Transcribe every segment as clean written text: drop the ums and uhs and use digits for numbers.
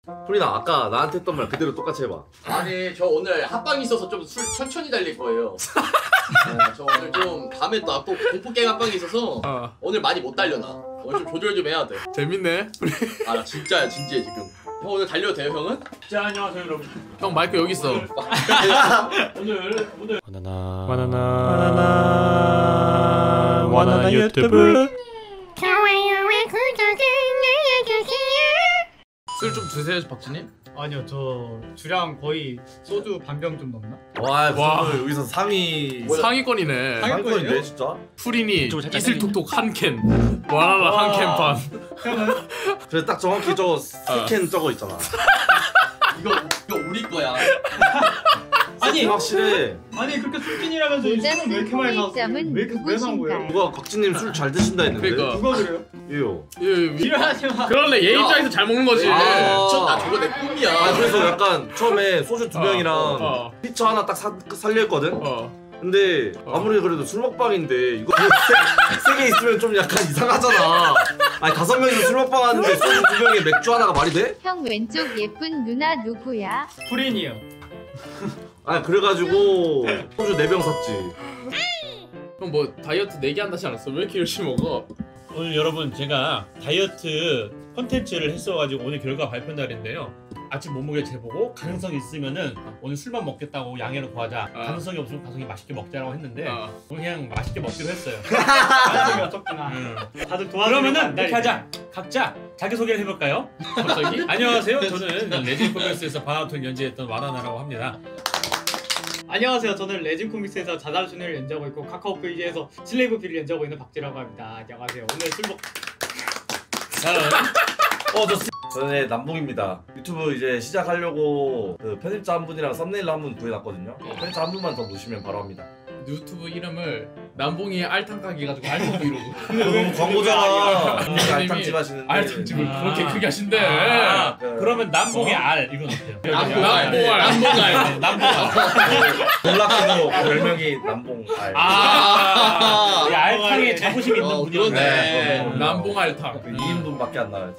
프리나 아까 나한테 했던 말 그대로 똑같이 해봐. 아니 저 오늘 합방이 있어서 좀 술 천천히 달릴 거예요. 저 오늘 좀 다음에 또 공포 게임 합방이 있어서 오늘 많이 못 달려나. 오늘 좀 조절 좀 해야 돼. 재밌네. 아 나 진짜야 진지해 지금. 형 오늘 달려도 돼요 형은? 자 안녕하세요 여러분. 형 마이크 여기 있어. 오늘 바나나 유튜브 좋아요와 구독을 눌러주세요. 술 좀 드세요 박진님. 아니요 저 주량 거의 소주 반병 좀 넘나? 와 여기서 상위 상위권이네. 상위권인데 진짜? 프린이 이슬톡톡 한 캔, 와라라 한 캔 반. 그래 딱 정확히 저거 스캔 저거 있잖아. 이거 우리 거야. 아니 확실해. 아니 그렇게 술진이라면서 이 술은 왜 이렇게 많이 사왔어? 왜 산 거예요? 누가 곽진님 술 잘 드신다 했는데. 그러니까. 누가 그래요? 예요. 지랄하지 마. 그럴래 얘 입장에서 잘 먹는 거지. 나 저거 내 꿈이야. 아 그래서 약간 처음에 소주 2병이랑 피처 하나 딱 살려 했거든. 근데 아무리 그래도 술 먹방인데 이거 세 개 있으면 좀 약간 이상하잖아. 아니 5명이서 술 먹방 하는데 소주 2병에 맥주 하나가 말이 돼? 형 왼쪽 예쁜 누나 누구야? 프린이요. 아니 그래가지고 소주 4병 샀지. 형 뭐 다이어트 내기한다지 않았어? 왜 이렇게 열심히 먹어? 오늘 여러분 제가 다이어트 컨텐츠를 했어가지고 오늘 결과 발표 날인데요. 아침 몸무게 재보고 가능성이 있으면은 오늘 술만 먹겠다고 양해를 구하자. 가능성이 없으면 가성이 맛있게 먹자라고 했는데 오늘 그냥 맛있게 먹기로 했어요. 가능성이 없었구나. 다들 도와주려고 그러면은 이렇게 하자. 각자 자기소개를 해볼까요? 갑자기? 안녕하세요. 저는 레진 코믹스에서 바나나톤 연재했던 와라나라고 합니다. 안녕하세요. 저는 레진 코믹스에서 자달순을 연주하고 있고 카카오 페이지에서 슬레이브 피를 연주하고 있는 박지라고 합니다. 안녕하세요. 오늘 술 먹. 저는 남봉입니다. 유튜브 이제 시작하려고 그 편집자 한 분이랑 썸네일로 한 분 구해놨거든요. 편집자 한 분만 더 모시면 바로 합니다. 유튜브 이름을 남봉이의 알탕 가게 가지고 알탕 이러고. 너무 광고잖아. 선생님이 알탕집 하시는데. 알탕집을 그렇게 크게 하신대. 그러면 남봉의 알 이건 어때요? 남봉알. 놀랍게도 별명이 남봉알. 이 알탕에 자부심 있는 분이었네. 그러네. 남봉 알탕. 2인분밖에 안 나와요.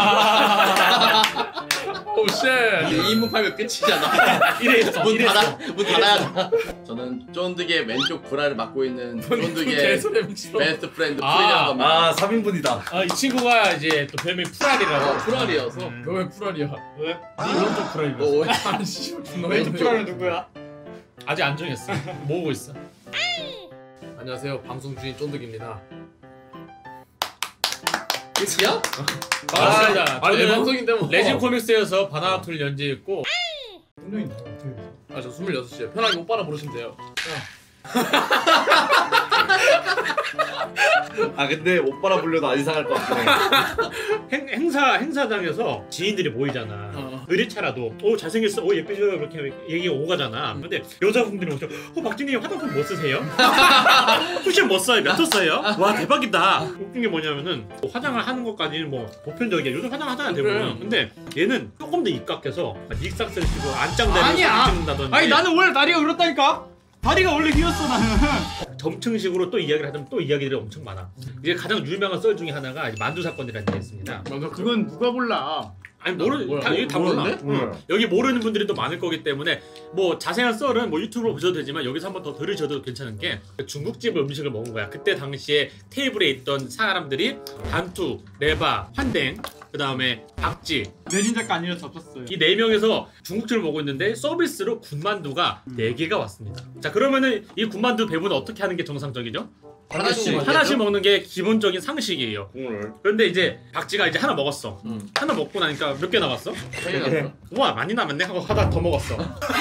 오 쉣. 2인분 팔면 끝이잖아. 이래서 문 닫아야 돼. 저는 쫀득의 왼쪽 브라를 맡고 있는 쫀득의 개소리 미쳐. 베스트 프렌드 프리라고 합니다. 아 3인분이다. 이 친구가 이제 또 별명이 풀알이라고. 프랄이어서. 너 왜 풀알이야? 왜? 오른쪽 풀알이라서. 아씨. 왼쪽 프라는 누구야? 아직 안 정했어. 모으고 있어. 안녕하세요. 방송 주인 쫀득입니다. 끝이야? 맞습니다. 아니 내 저는 방송인데 뭐. 레진 코믹스에서 바나나툴 연재했고 분명히 나와. 어떻게 돼? 저 26시에 편하게 오빠라 부르시면 돼요. 아 근데 오빠라 불려도 안 이상할 것 같긴 해. 행사장에서 지인들이 모이잖아. 의뢰차라도 잘생겼어, 예쁘셔 이렇게 얘기가 오가잖아. 근데 여자분들이 오셔, 박진님 화장품 뭐 쓰세요? 쿠션 뭐 써요? 몇 호 써요? 와 대박이다. 웃긴 게 뭐냐면은 화장을 하는 것까지는 뭐 보편적이야. 요즘 화장하잖아 대부분. 근데 얘는 조금 더 입각해서 닉삭스를 쓰고 안짱다리를 찍는다든지. 아니 나는 원래 다리가 그렇다니까. 다리가 원래 휘었어 나는. 점층식으로 또 이야기를 하자면 또 이야기들이 엄청 많아. 이제 가장 유명한 썰 중에 하나가 만두 사건이라는 게 있습니다. 그건 누가 몰라. 아니 당연히 다 몰라. 여기 모르는 분들이 또 많을 거기 때문에 뭐 자세한 썰은 뭐 유튜브로 보셔도 되지만 여기서 한번 더 들으셔도 괜찮은 게 중국집 음식을 먹은 거야. 그때 당시에 테이블에 있던 사람들이 단투, 레바, 환댕, 그 다음에 박지 내진 작가 아니라서 없었어요. 이 4명에서 중국집을 먹고 있는데 서비스로 군만두가 4개가 왔습니다. 자 그러면은 이 군만두 배분은 어떻게 하는 게 정상적이죠? 하나씩 먹는 게 기본적인 상식이에요. 국물. 그런데 이제 박지가 이제 하나 먹었어. 하나 먹고 나니까 몇 개 남았어? 3개 우와 많이 남았네 하고 하다 더 먹었어.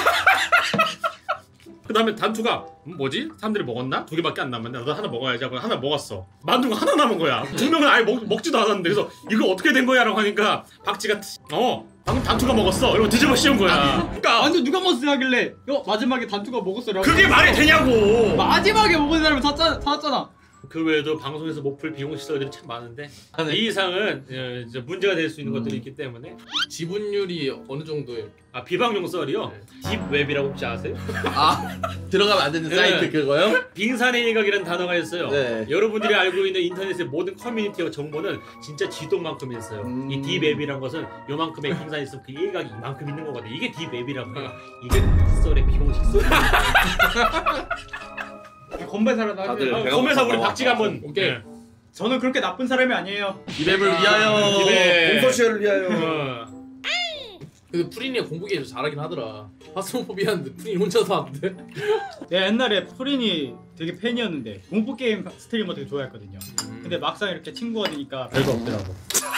그 다음에 단투가 뭐지? 사람들이 먹었나? 2개밖에 안 남았네. 나도 하나 먹어야지 하고 하나 먹었어. 만두가 하나 남은 거야. 2명은 아예 먹지도 않았는데 그래서 이거 어떻게 된 거야? 라고 하니까 박지가 방금 단투가 먹었어. 이러고 뒤집어 씌운 거야. 그러니까 완전 누가 먹었어 하길래 마지막에 단투가 먹었어라고. 그게 말이 되냐고. 마지막에 먹은 사람을 찾았잖아. 그 외에도 방송에서 못 풀 비공 시설들이 참 많은데 이 이상은 이제 문제가 될 수 있는 것들이 있기 때문에 지분율이 어느 정도예요? 비방용 썰이요. 딥웹이라고 혹시 아세요? 아 들어가면 안 되는 사이트 그거요? 빙산의 일각이라는 단어가 있어요. 네. 여러분들이 알고 있는 인터넷의 모든 커뮤니티와 정보는 진짜 지도만큼 있어요. 이 딥웹이란 것은 요만큼의 빙산이 있으면 그 일각이 이만큼 있는 거거든요. 이게 딥웹이라고 해요. 이게 썰의 비공식 썰. 건배사라도 다들 하세요. 배가 검에서 우리 고파. 박쥐가 한번 오케이. 네. 저는 그렇게 나쁜 사람이 아니에요. 이맵을 위하여. 딥웹. 공소시효를 위하여. 근데 프린이 공부기 잘하긴 하더라. 파스모포비아인데 프린이 혼자서 하는데. 내가 옛날에 프린이 되게 팬이었는데 공포 게임 스트리머 되게 좋아했거든요. 근데 막상 이렇게 친구가 되니까 별거 없더라고.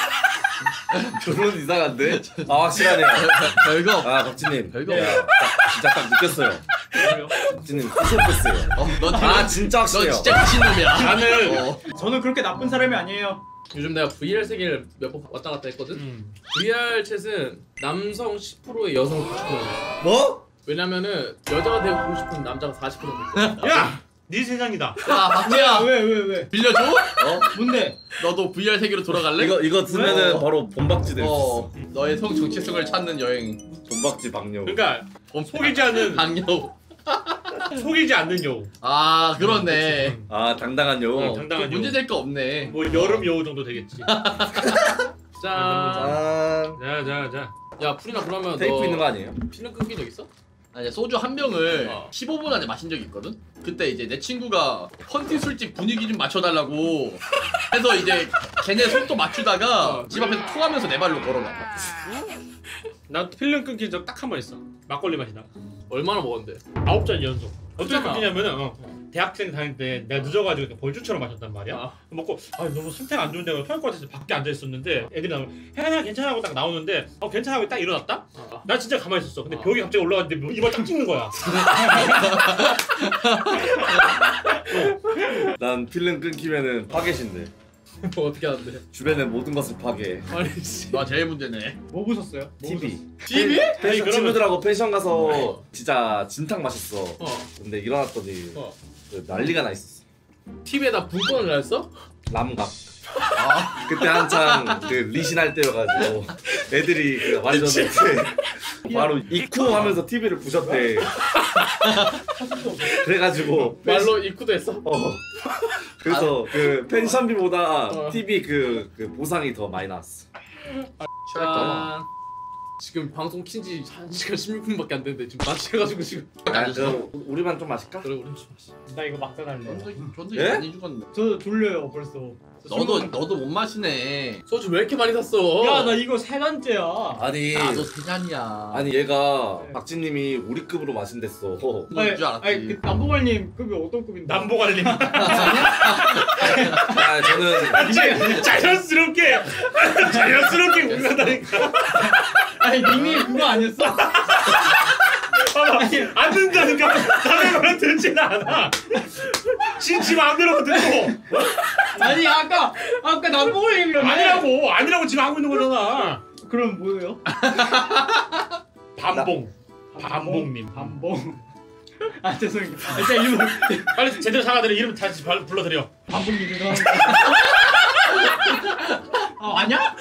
결론 이상한데? 아 확실하네요. 별거. 아 박진님. 별거. 야, 진짜 딱 느꼈어요. 박진님 패스했어요. 아 진짜 너 확실해요. 진짜 미친놈이야. 나는 저는 그렇게 나쁜 사람이 아니에요. 요즘 내가 VR 세계를 몇 번 왔다 갔다 했거든. VR 챗은 남성 10%에 여성 90%. 뭐? 왜냐면은 여자가 되고 싶은 남자가 40%. 야! 네 세상이다. 야 박지야. 왜? 빌려줘? 뭔데? 너도 VR 세계로 돌아갈래? 이거 들으면은 바로 본박쥐 될 수 있어. 너의 성 정체성을 찾는 여행. 본박쥐 박녀. 그러니까 속이지 않는 강여우. 속이지 않는 여우. 아 그렇네. 아 당당한 여우. 당당한 여우. 문제될 거 없네. 뭐 여름 여우 정도 되겠지. 짠. 짠. 자. 야 프리나 그러면 테이프 너 있는 거 아니에요? 피는 끊긴 적 있어? 아니 소주 한 병을 어. 15분 안에 마신 적이 있거든? 그때 이제 내 친구가 펀티 술집 분위기 좀 맞춰달라고 해서 이제 걔네 속도 맞추다가 집 앞에서 토하면서 내 발로 걸어가. 나 필름 끊긴 적 딱 한 번 있어. 막걸리 마시다가 얼마나 먹었는데? 9잔 연속. 어떻게 진짜나? 끊기냐면은 대학생 다닐 때 내가 늦어가지고 벌주처럼 마셨단 말이야. 아. 먹고 너무 상태가 안 좋은데 토할 것 같아서 밖에 앉아 있었는데 애들이 나오면 혜연아 괜찮아 하고 딱 나오는데 괜찮아 하고 딱 일어났다? 나 진짜 가만히 있었어. 근데 벽이 갑자기 올라갔는데 이발 딱 찍는 거야. 난 필름 끊기면은 파괴신데 뭐 어떻게 하는데? 주변의 모든 것을 파괴. 아니 씨. 나 제일 문제네. 뭐 보셨어요? TV. TV? 펜션 그러면- 친구들하고 펜션 가서 어. 진짜 진탕 마셨어. 근데 일어났더니 어. 그 난리가 나 있었어. TV에다 분권을 날렸어? 람각. 그때 한창 그 리신할 때여가지고 애들이 그 완전 바로 이쿠 하면서 TV를 부셨대. 그래가지고 말로 입구도 했어? 그래서 그 펜션비보다 어. TV 그 보상이 더 많이 나왔어. 짠. 지금 방송 킨지 1시간 16분밖에 안 됐는데 지금 마취해가지고 지금. 아, 그럼 우리만 좀 마실까? 그래 우리 좀 마시. 나 이거 막 사달래. 전도 예? 많이 죽었는데. 저 졸려요 벌써. 너도 못 마시네. 소주 왜 이렇게 많이 샀어? 야 나 이거 세 잔째야. 아니 나도 세 잔이야. 아니 얘가 네. 박진님이 우리 급으로 마신댔어. 그건 줄 알았지. 아니 그 남보관님 급이 어떤 급인데? 남보관님. 아 저는 이제 자연스럽게 공간다니까. 아니 님이 그거 아니었어? 봐봐 안 된다니까. 남의 말은 듣지는 않아. 지 마음대로 듣고 아니 아까 남보관님이었네. 아니라고 지금 하고 있는 거잖아. 그럼 뭐예요? 밤봉님. 밤봉. 아 죄송해요. 일단 이름 빨리 제대로 사과드려. 이름 다시 불러드려. 밤봉님 죄송합니다. 아냐?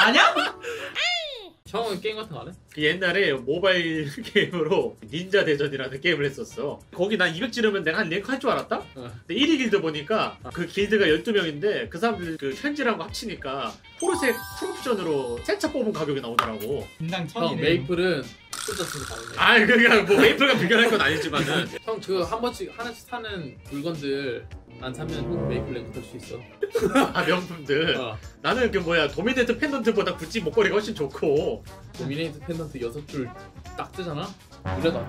형은 게임 같은 거 안 해? 그 옛날에 모바일 게임으로 닌자 대전이라는 게임을 했었어. 거기 난 200 지르면 내가 한 랭크 할 줄 알았다? 근데 1위 길드 보니까 그 길드가 12명인데 그 사람들 그 현질한 거 합치니까 포르쉐 프로피전으로 새 차 뽑은 가격이 나오더라고. 분당 형 천이네. 메이플은 혼자 쓰는 거 다르네. 아이 그냥 뭐 메이플과 비교할 건 아니지만은 형 그 한 번씩 하나씩 사는 물건들 안 사면 형 메이플 랭크 탈 수 있어. 명품들. 나는 그 도미네이트 펜던트보다 구찌 목걸이가 훨씬 좋고. 도미네이트 펜던트 6줄 딱 뜨잖아? 그래도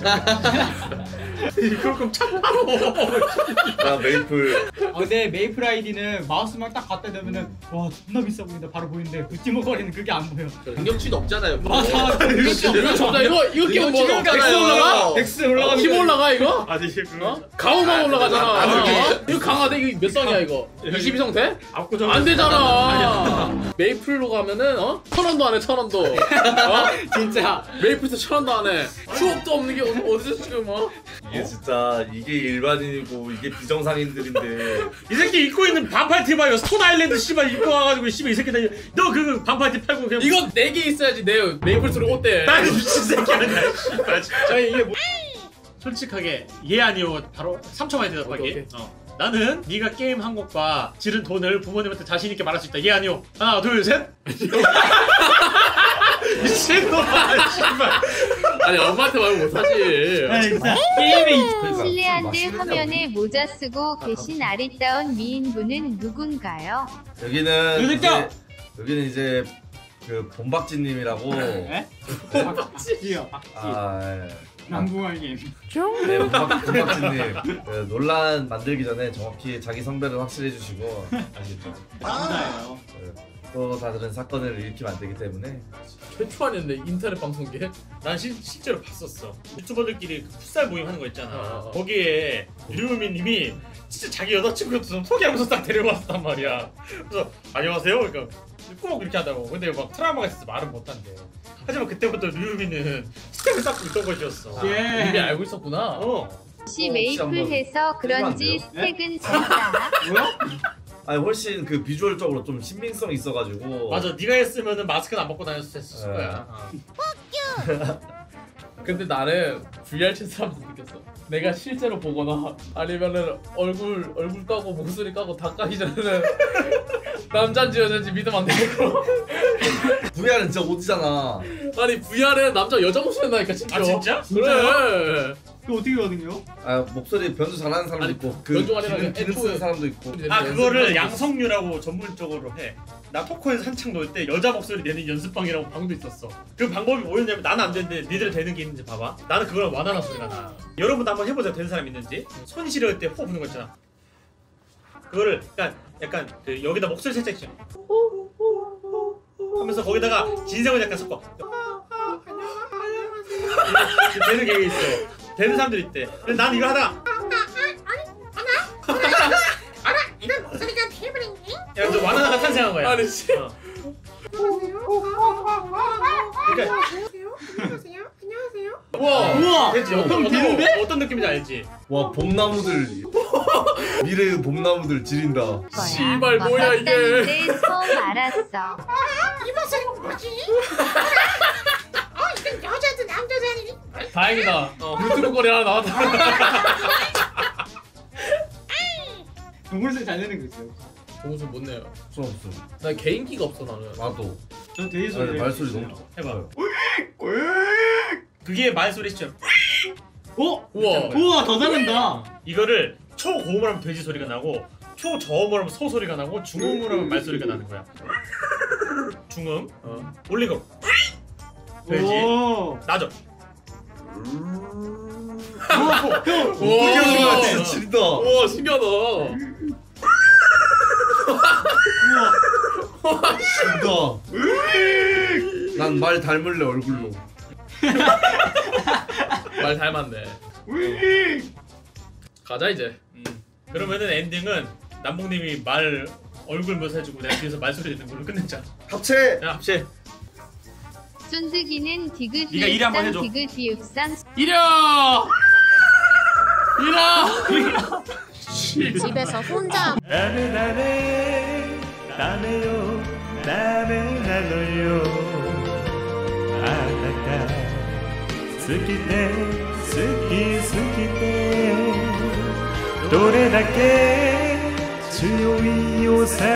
그럼 참바로. 나 메이플 근데 메이플 아이디는 마우스만 딱 갖다 대면은 와 존나 비싸 보인다 바로 보이는데 구찌 목걸이는 그게 안 보여. 능력치도 없잖아요. 맞아. 이거 정답 이거 끼면 뭐 지금 덱스 가나요? 올라가? 덱스 올라가면 힘 올라가 이거? 아니 그거 가오만 올라가잖아. 나도 이거 강화돼? 이거 몇 성이야 이거? 22성 돼? 압구정 안 되잖아. 메이플로 가면은 1,000원도 안 해. 1,000원도. 진짜 메이플에서 1,000원도 안 해. 추억도 없는 게 어디서 지금 이게 진짜 이게 일반인이고 이게 비정상인들인데 이 새끼 입고 있는 반팔티 봐요. 스톤 아일랜드 씨발 입고 와가지고 씨발 이 새끼들 너 그 반팔티 팔고 그냥 이건 4개 있어야지 내 메이플스로 옷대. 나 미친 새끼 아니야 씨발. 저희 이게 뭐 솔직하게 예 아니요 바로 3초 만에 대답하기. 나는 네가 게임 한 것과 지른 돈을 부모님한테 자신 있게 말할 수 있다. 예 아니요. 하나 둘 셋. 미친놈아 씨발. 아니 엄마한테 말고 사실. 게임에 실내한데 화면에 모자 쓰고 계신 아리따운 미인분은 누군가요? 여기는 이제 그 본박지님이라고. 박지요. 아 예. 남궁알님. 네, 본박지님 그 논란 만들기 전에 정확히 자기 성별을 확실해 주시고 아시죠? 감사해요. 또 다른 사건을 일으키면 안 되기 때문에. 최초 아니었네 인터넷 방송계. 난 실제로 봤었어. 유튜버들끼리 그 풋살 모임 하는 거 있잖아. 어. 거기에 류미님이 진짜 자기 여자친구 좀 소개하면서 딱 데려왔단 말이야. 그래서 안녕하세요. 그러니까 꼭 그렇게 하더라고. 근데 막 트라우마가 있어서 말은 못한대. 하지만 그때부터 류미는 스텝을 쌓고 있던 것이었어. 예. 이미 알고 있었구나. 혹시 메이플해서 그런지 스택은 잘다. 뭐야? 아니 훨씬 그 비주얼적으로 좀 신빙성 있어가지고. 맞아. 네가 했으면은 마스크는 안 벗고 다녔을 네. 거야. 근데 나는 VR 채스 하면서 느꼈어. 내가 실제로 보거나 아니면은 얼굴 까고 목소리 까고 다 까기 전에는 남자인지 여자인지 믿으면 안 되고. VR은 진짜 오지잖아. 아니 VR은 남자 여자 목소리 나니까 진짜. 아 진짜? 그래. 이거 어떻게 거든요? 아 목소리 변조 잘하는 사람도 아니, 있고 변조가 아니라 기능 애초에- 쓰는 사람도 있고. 아 그거를 양성류라고 전문적으로 해. 나 토크에서 한창 놀 때 여자 목소리 내는 연습방이라고 방도 있었어. 그 방법이 뭐였냐면 나는 안 되는데 니들 되는 게 있는지 봐봐. 나는 그거랑 완화나 소리가 나. 여러분도 한번 해보자. 되는 사람 있는지. 손 시려울 때 호흡 부는 거 있잖아. 그거를 약간 그 여기다 목소리 살짝 있죠. 하면서 거기다가 진성을 약간 섞어. 이렇게 되는 게 있어. 되는 사람들 있대. 근데 난 이거 하다가 이런 목소리가 돼버렸네. 야, 저 완화가 탄생한 거야. 아니 씨. 그러니까 안녕하세요. 우와. 우와. 됐지. 어떤 느낌인지 알지? 와 봄나무들 미래의 봄나무들 지린다. 씨발 뭐야 이게. 맞다는데 처음 알았어. 이 목소리가 뭐지? 이건 여자도 남자도 아니니? 다행이다. 유튜브 거리 하나 나왔다. 동물새 잘 내는 거 있어요. 동수 못 내요. 좀 없어. 나 개인기가 없어 나는. 나도. 저 돼지 소리. 아니, 말소리 너무 좋아. 해봐. 그게 말소리 시점. 오! 우와. 우와 더 잘한다. 이거를 초고음을 하면 돼지 소리가 나고 초저음을 하면 소 소리가 나고 중음을 하면 말 소리가 나는 거야. 중음, 올리고 돼지, 오. 나죠. 어떻게 하는 거야? 진짜 지린다. 우와 신기하다. 지린다. 난 말 닮을래 얼굴로. 말 닮았네. 가자 이제. 그러면은 엔딩은 남봉님이 말 얼굴 묘사해주고 내가 뒤에서 말소리 듣는 걸로 끝냈자. 합체. 야 합체. 쫀득이는 디귿 네가 일에 한번 해줘. 디귿 비읍상 이려. 집에서 혼자 ダメダメダメよダメなのよあなた好きで好き好きでどれだけ強いよさ